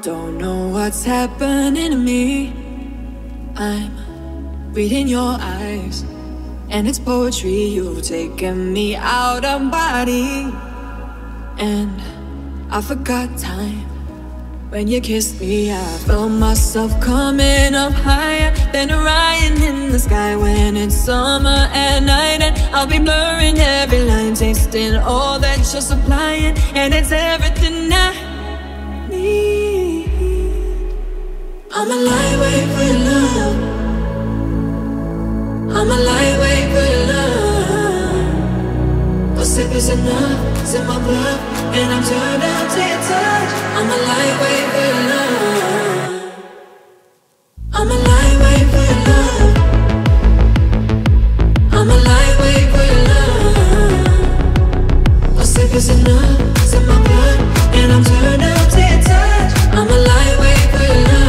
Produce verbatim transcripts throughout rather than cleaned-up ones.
don't know what's happening to me. I'm reading your eyes, and it's poetry. You've taken me out of body, and I forgot time. When you kissed me, I felt myself coming up higher than Orion in the sky. When it's summer at night, and I'll be blurring every line, tasting all that you're supplying, and it's everything I need. I'm a lightweight for your love. I'm a lightweight for your love. A sip is enough, it's in my blood, and I'm turned out to your touch. I'm a lightweight for your love. I'm a lightweight for your love. I'm a lightweight for your love. A sip is enough, it's in my blood, and I'm turned out to your touch. I'm a lightweight for your love.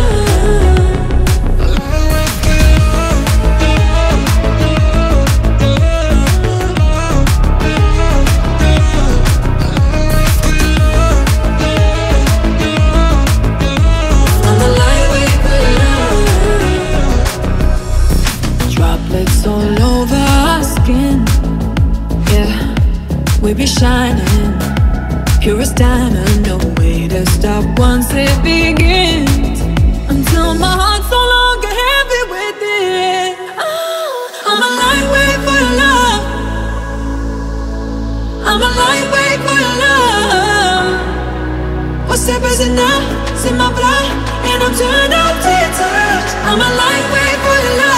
All over our skin, yeah, we be shining, pure as diamond, no way to stop once it begins. Until my heart's no longer heavy with it. Oh, I'm a lightweight for your love. I'm a lightweight for your love. One step is enough, it's in my blood, and I'm turned up to your touch. I'm a lightweight for your love.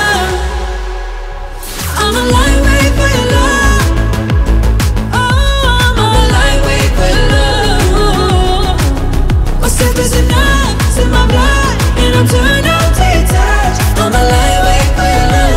I'm a lightweight for your love. Oh, I'm a lightweight for your love. One step is enough, it's in my blood, and I'm turned on to your touch. I'm a lightweight for your love.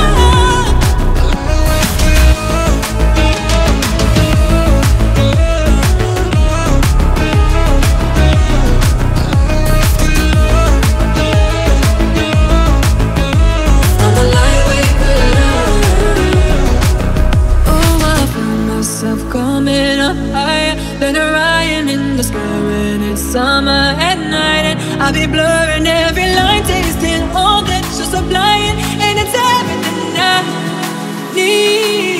Coming up higher than Orion in the sky. When it's summer at night, and I'll be blurring every line, tasting all that you're supplying, and it's everything I need.